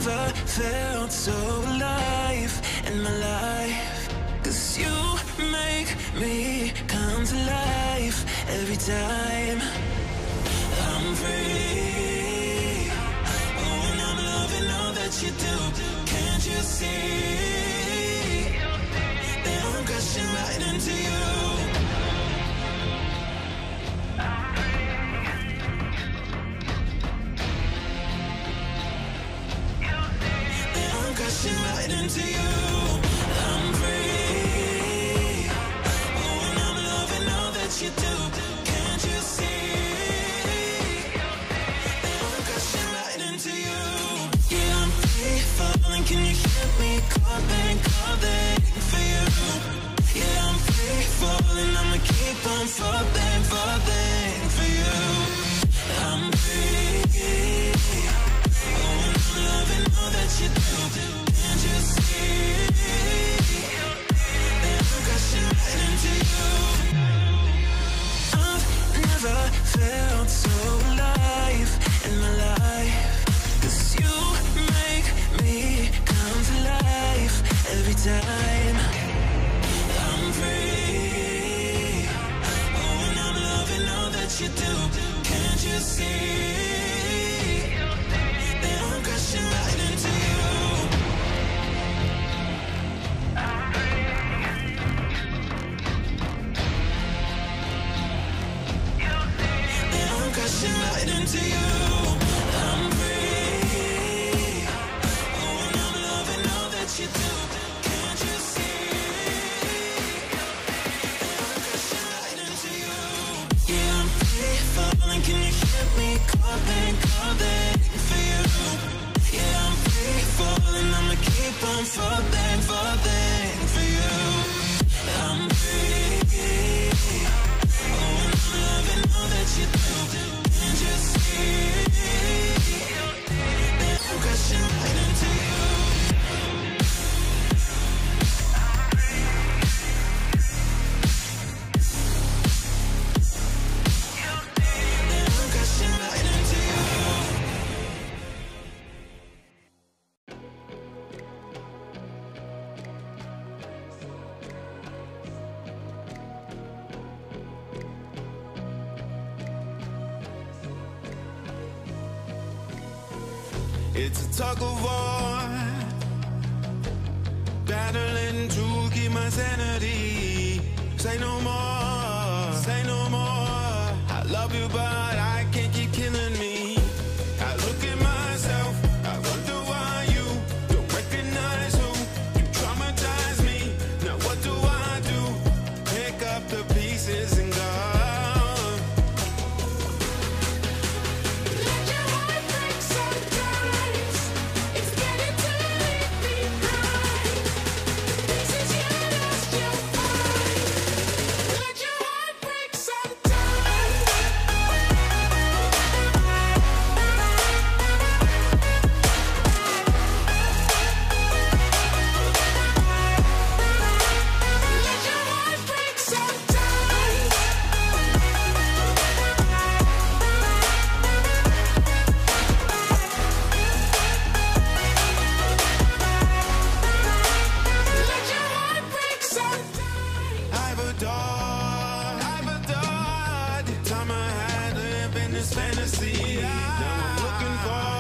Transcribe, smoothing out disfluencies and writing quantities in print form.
never felt so alive in my life. 'Cause you make me come to life every time I'm free. Oh, and I'm loving all that you do. Can't you see that I'm crashing right into you? Crashing right into you. I'm free. Oh, and I'm loving all that you do. Can't you see that I'm crashing right into you? Yeah, I'm free falling. Can you hear me calling for you? Yeah, I'm free falling. I'ma keep on falling for you. I'm free. Oh, and I'm loving all that you do. Can't you see that I'm crashing right into you? I've never felt so alive in my life. 'Cause you make me come to life every time I'm free. Oh, and I'm loving all that you do. Can't you see that I'm crashing right into you? Crashing right into you. I'm free. Oh, and I'm loving all that you do. Can't you see that I'm crashing right into you? Yeah, I'm free falling. Can you hear me calling for you? Yeah, I'm free falling. I'ma keep on falling for you. I'm free. Oh, and I'm loving all that you do. Can't you see that I'm crashing right into you? That I'm crashing right into you. It's a tug of war, battling to keep my sanity. Say no more, say no more. I love you, but I can't keep killing me. I look at myself, I wonder why you don't recognize who you traumatize me. Now what do I do? Pick up the pieces and go. I've adored the time I had living this fantasy. Now I'm looking for